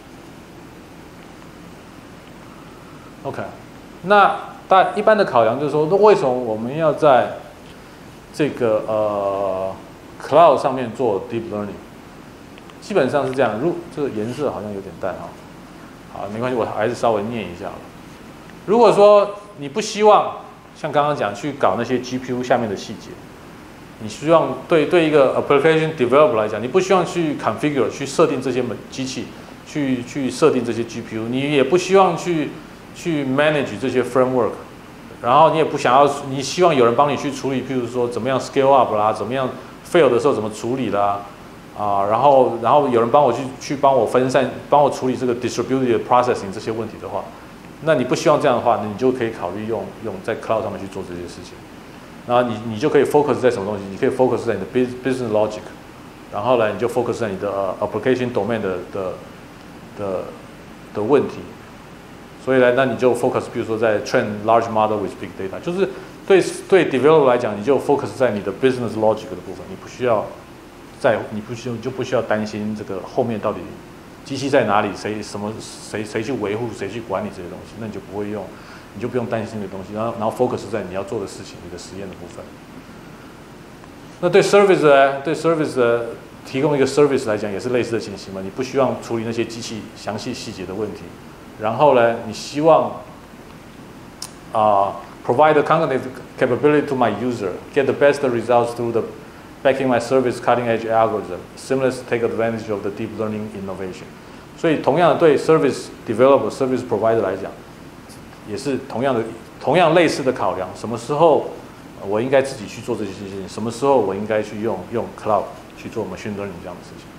？OK， 那大一般的考量就是说，那为什么我们要在这个呃 cloud 上面做 deep learning？基本上是这样，如这个颜色好像有点淡哈，好，没关系，我还是稍微念一下。如果说你不希望像刚刚讲去搞那些 G P U 下面的细节，你希望对对一个 application developer 来讲，你不希望去 configure 去设定这些机器，去去设定这些 G P U， 你也不希望去去 manage 这些 framework， 然后你也不想要，你希望有人帮你去处理，譬如说怎么样 scale up 啦，怎么样 fail 的时候怎么处理啦。啊，然后然后有人帮我去去帮我分散，帮我处理这个 distributed processing 这些问题的话，那你不希望这样的话，那你就可以考虑用用在 cloud 上面去做这些事情。然后你你就可以 focus 在什么东西？你可以 focus 在你的 business logic， 然后呢，你就 focus 在你的、uh, application domain 的的的的问题。所以呢，那你就 focus， 比如说在 train large model with big data， 就是对对 developer 来讲，你就 focus 在你的 business logic 的部分，你不需要。在你不需你就不需要担心这个后面到底机器在哪里，谁什么谁谁去维护，谁去管理这些东西，那你就不会用，你就不用担心这个东西，然后然后 focus 在你要做的事情，你的实验的部分。 那对 service 呢？对 service 呢，提供一个 service 来讲也是类似的情形嘛。你不希望处理那些机器详细细节的问题，然后呢，你希望啊、呃、provide the cognitive capability to my user, get the best results through the backing my service cutting edge algorithm, seamless take advantage of the deep learning innovation. 所以同样的对 service developer, service provider 来讲，也是同样的同样类似的考量。什么时候我应该自己去做这些事情？什么时候我应该去用用 cloud 去做 machine learning 这样的事情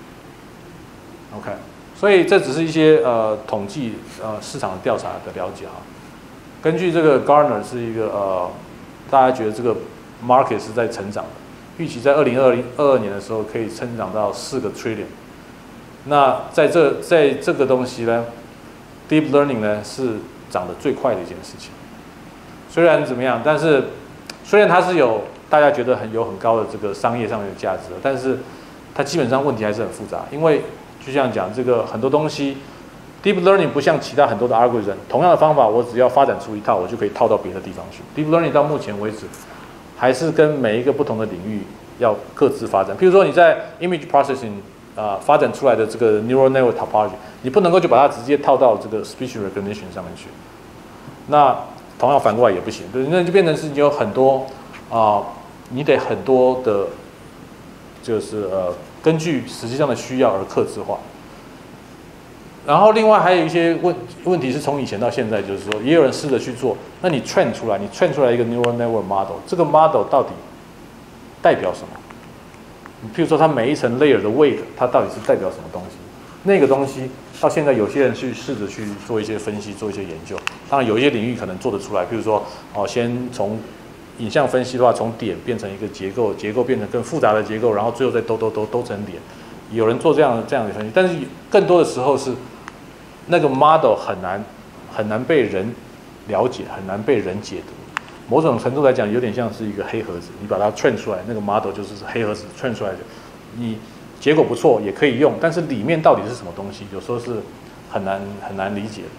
？OK， 所以这只是一些呃统计呃市场的调查的了解哈。根据这个 Gartner 是一个呃大家觉得这个 market 是在成长的，预期在二零二零二二年的时候可以成长到四个 trillion。那在这在这个东西呢 ，deep learning 呢是涨得最快的一件事情。虽然怎么样，但是虽然它是有大家觉得很有很高的这个商业上面的价值，但是它基本上问题还是很复杂。因为就像讲这个很多东西 ，deep learning 不像其他很多的 algorithm， 同样的方法我只要发展出一套，我就可以套到别的地方去。deep learning 到目前为止，还是跟每一个不同的领域要各自发展。譬如说你在 image processing 啊、呃、发展出来的这个 neural network topology， 你不能够就把它直接套到这个 speech recognition 上面去。那同样反过来也不行，对，那就变成是你有很多啊、呃，你得很多的，就是呃，根据实际上的需要而客制化。然后另外还有一些问问题是从以前到现在，就是说也有人试着去做，那你 train 出来，你 train 出来一个 neural network model， 这个 model 到底代表什么？譬如说它每一层 layer 的 weight， 它到底是代表什么东西？那个东西到现在有些人去试着去做一些分析，做一些研究。当然有一些领域可能做得出来，譬如说哦，先从影像分析的话，从点变成一个结构，结构变成更复杂的结构，然后最后再兜兜兜兜成点。有人做这样的这样的分析，但是更多的时候是那个 model 很难很难被人了解，很难被人解读。某种程度来讲，有点像是一个黑盒子，你把它 train 出来，那个 model 就是黑盒子 train 出来的，你结果不错也可以用，但是里面到底是什么东西，有时候是很难很难理解的。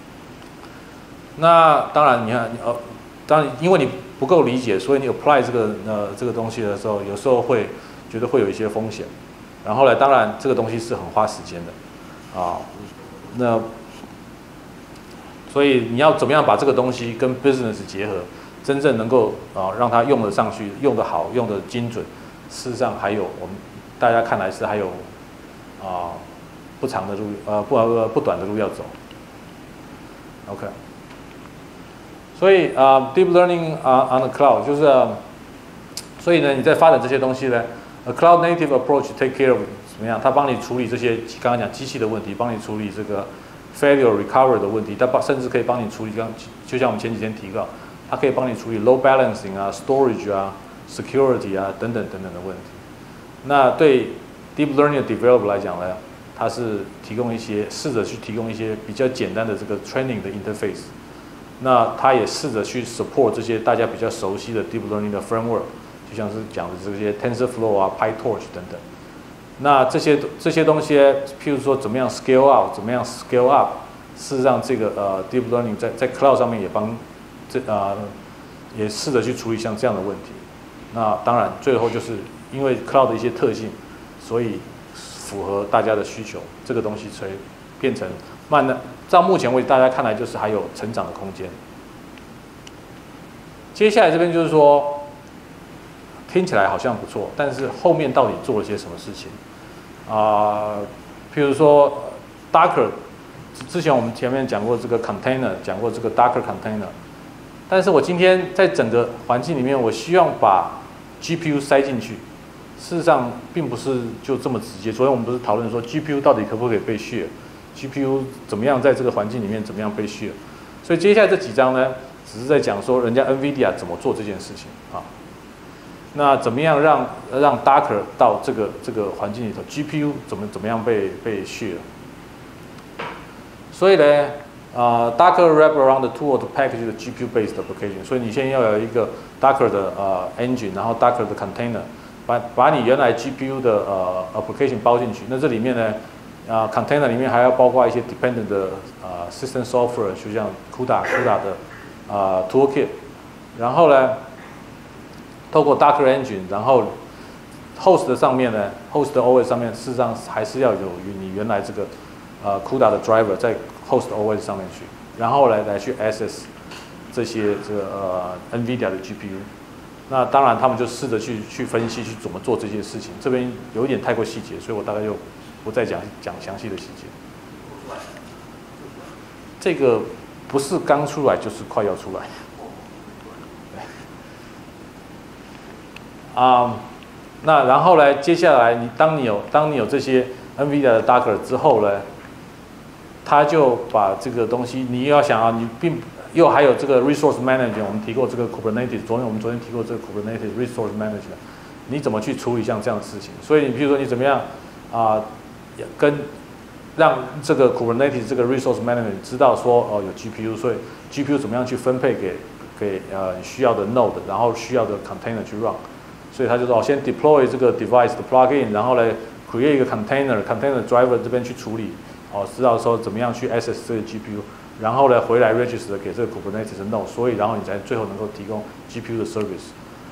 那当然，你看，呃，当然因为你不够理解，所以你 apply 这个呃这个东西的时候，有时候会觉得会有一些风险。然后呢，当然这个东西是很花时间的，啊，那所以你要怎么样把这个东西跟 business 结合，真正能够啊让它用得上去，用得好，用得精准，事实上还有我们大家看来是还有啊不长的路，呃不呃不短的路要走。OK， 所以啊 deep learning on the cloud 就是、啊，所以呢你在发展这些东西呢。A cloud native approach take care of 怎么样？它帮你处理这些刚刚讲机器的问题，帮你处理这个 failure recover 的问题，它帮甚至可以帮你处理刚就像我们前几天提到，它可以帮你处理 load balancing 啊、storage 啊、security 啊等等等等的问题。那对 deep learning 的 developer 来讲呢，它是提供一些试着去提供一些比较简单的这个 training 的 interface。那它也试着去 support 这些大家比较熟悉的 deep learning 的 framework。就像是讲的这些 TensorFlow 啊、PyTorch 等等，那这些这些东西，譬如说怎么样 scale out， 怎么样 scale up， 事实上这个呃 deep learning 在在 cloud 上面也帮这啊、呃、也试着去处理像这样的问题。那当然最后就是因为 cloud 的一些特性，所以符合大家的需求，这个东西才变成慢的。到目前为止，大家看来就是还有成长的空间。接下来这边就是说。听起来好像不错，但是后面到底做了些什么事情啊、呃？譬如说 Docker， 之前我们前面讲过这个 container， 讲过这个 Docker container， 但是我今天在整个环境里面，我希望把 G P U 塞进去，事实上并不是就这么直接。昨天我们不是讨论说 G P U 到底可不可以被 share，G P U 怎么样在这个环境里面怎么样被 share？ 所以接下来这几章呢，只是在讲说人家 NVIDIA 怎么做这件事情啊。那怎么样让让 Docker 到这个这个环境里头 ，G P U 怎么怎么样被被 share？ 所以呢，啊、呃、，Docker wrap around the tool to package the G P U-based application。所以你先要有一个 Docker 的呃 engine， 然后 Docker 的 container， 把把你原来 G P U 的呃 application 包进去。那这里面呢，啊、呃、container 里面还要包括一些 dependent 的呃 system software， 就像 CUDA CUDA 的啊、呃、toolkit， 然后呢。透过 Docker Engine， 然后 host 的上面呢 ，host 的 O S 上面事实上还是要有你原来这个呃 C U D A 的 driver 在 host O S 上面去，然后来来去 access 这些这个呃 NVIDIA 的 G P U。那当然他们就试着去去分析去怎么做这些事情，这边有一点太过细节，所以我大概就不再讲讲详细的细节。这个不是刚出来就是快要出来。啊、um, 那然后呢，接下来你当你有当你有这些 NVIDIA 的 Docker 之后呢，他就把这个东西，你要想啊，你并又还有这个 resource management， 我们提过这个 Kubernetes， 昨天我们昨天提过这个 Kubernetes resource management， 你怎么去处理像这样的事情？所以你比如说你怎么样啊、呃，跟让这个 Kubernetes 这个 resource management 知道说哦有 G P U， 所以 G P U 怎么样去分配给给呃需要的 node， 然后需要的 container 去 run。所以他就说，哦，先 deploy 这个 device 的 plugin， 然后来 create 一个 container，container driver 这边去处理，哦，知道说怎么样去 access 这个 G P U， 然后呢回来 register 给这个 Kubernetes 的 node， 所以然后你才最后能够提供 G P U 的 service。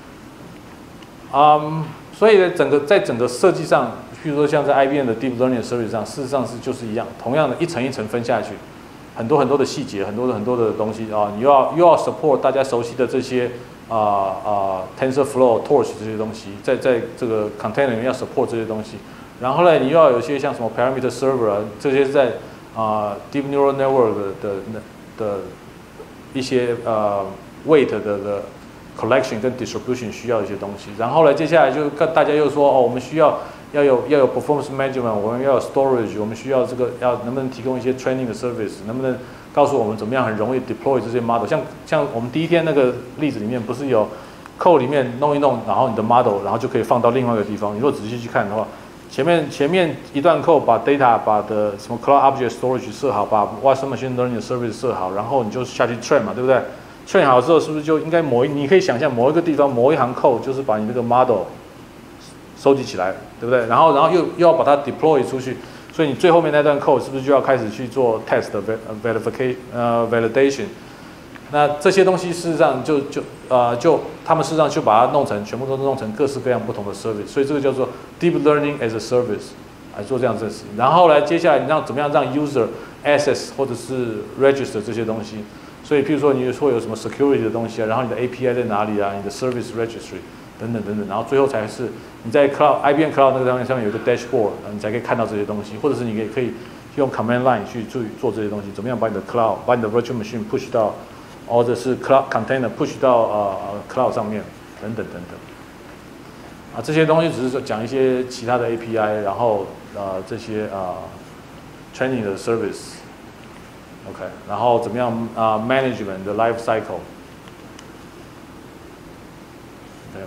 嗯，所以呢，整个在整个设计上，譬如说像在 I B M 的 deep learning service 上，事实上是就是一样，同样的一层一层分下去，很多很多的细节，很多的很多的东西啊，你又要又要 support 大家熟悉的这些。啊、呃、啊、呃、，TensorFlow、Torch 这些东西，在在这个 container 里面要 support 这些东西，然后呢，你又要有一些像什么 parameter server 啊，这些是在啊、呃、deep neural network 的的的一些呃 weight 的的 collection 跟 distribution 需要一些东西，然后呢，接下来就跟大家又说哦，我们需要要有要有 performance management， 我们要有 storage， 我们需要这个要能不能提供一些 training 的 service， 能不能告诉我们怎么样很容易 deploy 这些 model， 像像我们第一天那个例子里面，不是有 code 里面弄一弄，然后你的 model， 然后就可以放到另外一个地方。你如果仔细去看的话，前面前面一段 code 把 data 把的什么 cloud object storage 设好，把 Watson machine learning 的 service 设好，然后你就下去 train 嘛，对不对 ？train 好之后，是不是就应该某一你可以想象某一个地方某一行 code 就是把你那个 model 收集起来，对不对？然后然后又又要把它 deploy 出去。所以你最后面那段 code 是不是就要开始去做 test 的 verification 呃 validation？ 那这些东西事实上就就呃就他们事实上就把它弄成全部都弄成各式各样不同的 service， 所以这个叫做 deep learning as a service 来做这样子的事情。然后呢，接下来你让怎么样让 user access 或者是 register 这些东西？所以譬如说你会有什么 security 的东西啊，然后你的 A P I 在哪里啊？你的 service registry 等等等等，然后最后才是。你在 Cloud I B M Cloud 那个上面上面有一个 dashboard， 你才可以看到这些东西，或者是你也可以用 command line 去去做这些东西，怎么样把你的 cloud 把你的 virtual machine push 到，或者是 cloud container push 到呃 cloud 上面等等等等。啊，这些东西只是说讲一些其他的 A P I， 然后呃这些呃 training 的 service，OK， 然后怎么样啊、呃、management 的 life cycle。Okay。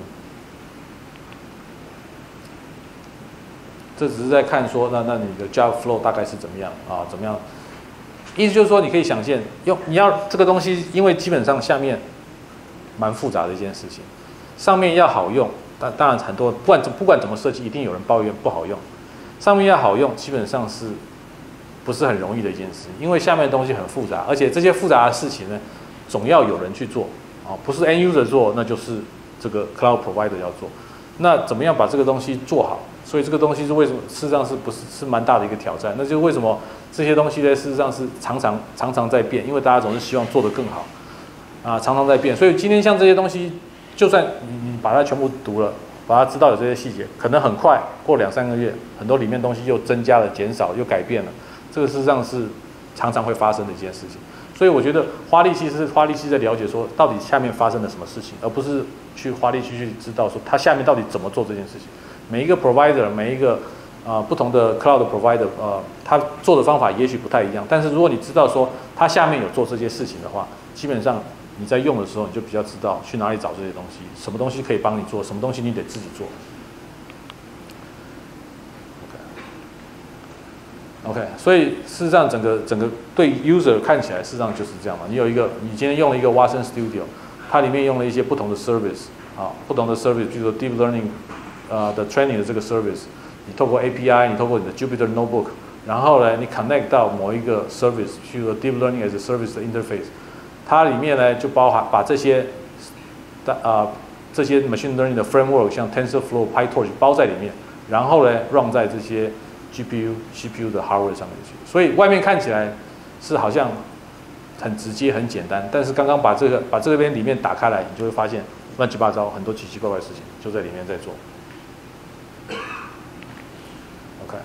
这只是在看说，那那你的 job flow 大概是怎么样啊？怎么样？意思就是说，你可以想见，用你要这个东西，因为基本上下面蛮复杂的一件事情，上面要好用，当当然很多不管不管怎么设计，一定有人抱怨不好用。上面要好用，基本上是不是很容易的一件事，因为下面的东西很复杂，而且这些复杂的事情呢，总要有人去做啊，不是 end user 做，那就是这个 cloud provider 要做。那怎么样把这个东西做好？所以这个东西是为什么？事实上是不是是蛮大的一个挑战？那就是为什么这些东西呢？事实上是常常常常在变，因为大家总是希望做得更好啊，常常在变。所以今天像这些东西，就算你你把它全部读了，把它知道有这些细节，可能很快过两三个月，很多里面东西又增加了、减少、又改变了。这个事实上是常常会发生的一件事情。所以我觉得花力气是花力气在了解说到底下面发生了什么事情，而不是去花力气去知道说它下面到底怎么做这件事情。每一个 provider， 每一个呃不同的 cloud provider， 呃，他做的方法也许不太一样。但是如果你知道说他下面有做这些事情的话，基本上你在用的时候你就比较知道去哪里找这些东西，什么东西可以帮你做，什么东西你得自己做。OK， 所以事实上整个整个对 user 看起来事实上就是这样嘛。你有一个，你今天用了一个 Watson Studio， 它里面用了一些不同的 service 啊，不同的 service， 比如说 deep learning 呃的 training 的这个 service， 你透过 A P I， 你透过你的 Jupyter Notebook， 然后呢你 connect 到某一个 service， 比如说 deep learning as a service 的 interface， 它里面呢就包含把这些的呃这些 machine learning 的 framework， 像 TensorFlow、PyTorch 包在里面，然后呢 run 在这些 G P U、C P U 的 hardware 上面去。所以外面看起来是好像很直接、很简单，但是刚刚把这个把这边里面打开来，你就会发现乱七八糟很多奇奇怪怪的事情就在里面在做。OK。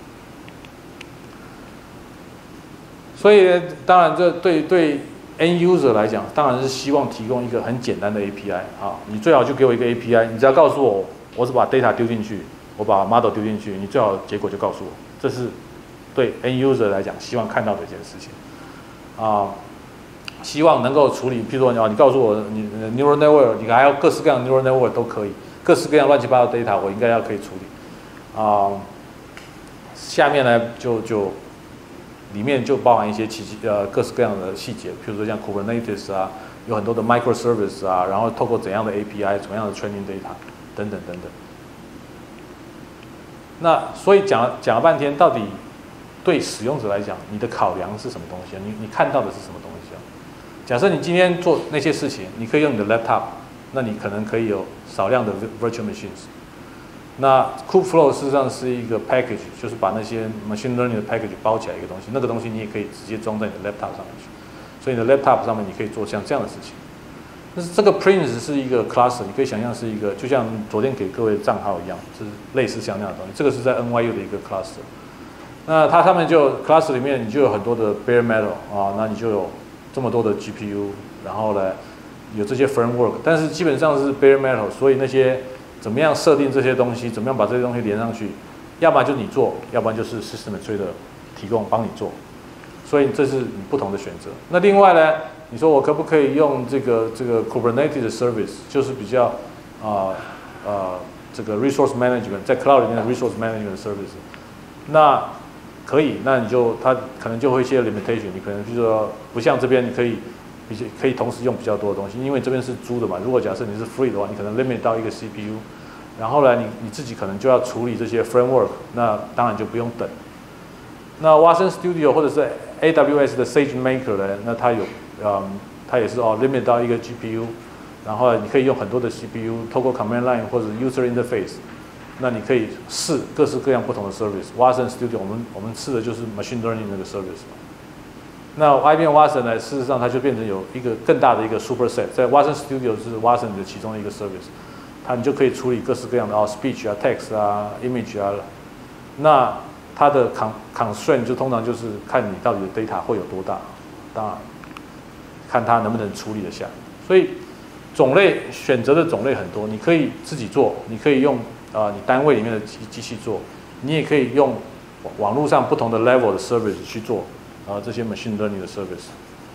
所以当然这对对 end user 来讲，当然是希望提供一个很简单的 A P I 啊，你最好就给我一个 A P I， 你只要告诉我，我只把 data 丢进去，我把 model 丢进去，你最好结果就告诉我，这是对 end user 来讲希望看到的一件事情啊，希望能够处理，譬如说啊，你告诉我你 neural network， 你还要各式各样的 neural network 都可以，各式各样乱七八糟的 data 我应该要可以处理啊，下面呢就就。里面就包含一些奇奇呃各式各样的细节，譬如说像 Kubernetes 啊，有很多的 microservice 啊，然后透过怎样的 A P I， 怎么样的 training data 等等等等。那所以讲讲了半天，到底对使用者来讲，你的考量是什么东西啊？你你看到的是什么东西啊？假设你今天做那些事情，你可以用你的 laptop， 那你可能可以有少量的 virtual machines。那 Kubeflow 事实上是一个 package， 就是把那些 machine learning 的 package 包起来一个东西，那个东西你也可以直接装在你的 laptop 上面去，所以你的 laptop 上面你可以做像这样的事情。但是这个 Prince 是一个 cluster， 你可以想象是一个，就像昨天给各位的账号一样，是类似像那样的东西。这个是在 N Y U 的一个 cluster， 那它上面就 cluster 里面你就有很多的 bare metal 啊，那你就有这么多的 G P U， 然后呢有这些 framework， 但是基本上是 bare metal， 所以那些怎么样设定这些东西，怎么样把这些东西连上去，要不然就你做，要不然就是 system trader 提供帮你做，所以这是你不同的选择。那另外呢，你说我可不可以用这个这个 Kubernetes 的 service， 就是比较啊 呃, 呃这个 resource management 在 cloud 里面的 resource management service， 那可以，那你就它可能就会一些 limitation， 你可能就是说不像这边你可以。比较可以同时用比较多的东西，因为这边是租的嘛。如果假设你是 free 的话，你可能 limit 到一个 C P U， 然后呢，你你自己可能就要处理这些 framework， 那当然就不用等。那 Watson Studio 或者是 A W S 的 SageMaker 呢，那它有，嗯，它也是哦 limit 到一个 G P U， 然后你可以用很多的 C P U， 透过 command line 或者 user interface， 那你可以试各式各样不同的 service。Watson Studio 我们我们试的就是 machine learning 那个 service 嘛。那 I B M Watson 呢，事实上它就变成有一个更大的一个 superset， 在 Watson Studio 是 Watson 的其中的一个 service， 它你就可以处理各式各样的哦 speech 啊、text 啊、image 啊。那它的 constraint 就通常就是看你到底的 data 会有多大，当然看它能不能处理得下。所以种类选择的种类很多，你可以自己做，你可以用啊、呃、你单位里面的机机器做，你也可以用网络上不同的 level 的 service 去做。啊，这些 machine learning 的 service，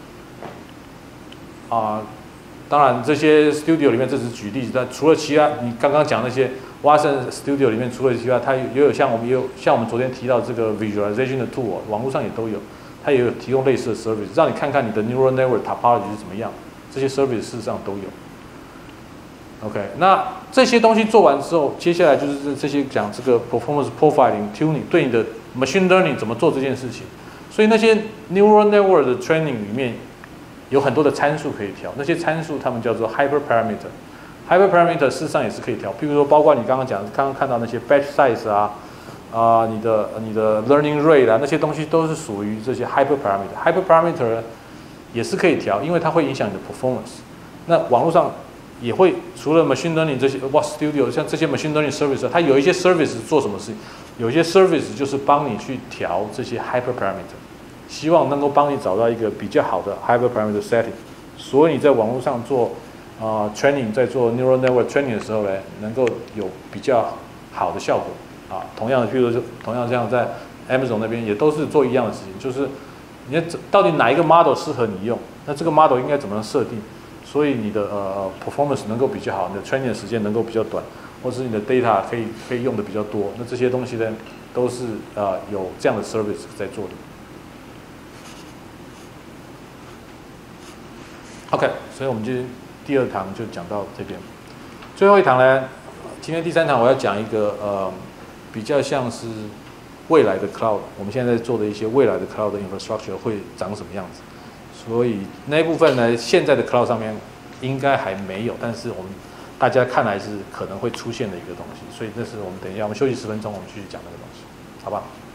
啊，当然这些 studio 里面这只是举例子，但除了其他，你刚刚讲那些 Watson Studio 里面除了其他，它也有像我们也有像我们昨天提到这个 visualization 的 tool， 网络上也都有，它也有提供类似的 service， 让你看看你的 neural network topology 是怎么样，这些 service 事实上都有。OK， 那这些东西做完之后，接下来就是这些讲这个 performance profiling、tuning 对你的 machine learning 怎么做这件事情。所以那些 neural network 的 training 里面有很多的参数可以调，那些参数他们叫做 hyperparameter。hyperparameter 事实上也是可以调，譬如说包括你刚刚讲，刚刚看到那些 batch size 啊，啊、呃，你的你的 learning rate 啊，那些东西都是属于这些 hyperparameter。hyperparameter 也是可以调，因为它会影响你的 performance。那网络上也会除了 machine learning 这些 Watson Studio 像这些 machine learning service， 它有一些 service 做什么事情？有些 service 就是帮你去调这些 hyperparameter， 希望能够帮你找到一个比较好的 hyperparameter setting。所以你在网络上做啊、呃、training， 在做 neural network training 的时候呢，能够有比较好的效果啊。同样的，譬如说，同样像在 Amazon 那边也都是做一样的事情，就是你到底哪一个 model 适合你用，那这个 model 应该怎么样设定，所以你的呃 performance 能够比较好，你的 training 的时间能够比较短。或是你的 data 可以可以用的比较多，那这些东西呢，都是呃有这样的 service 在做的。OK， 所以我们今天第二堂就讲到这边。最后一堂呢，今天第三堂我要讲一个呃比较像是未来的 cloud， 我们现在在做的一些未来的 cloud infrastructure 会长什么样子。所以那一部分呢，现在的 cloud 上面应该还没有，但是我们大家看来是可能会出现的一个东西。所以这是我们等一下我们休息十分钟，我们继续讲那个东西，好不好？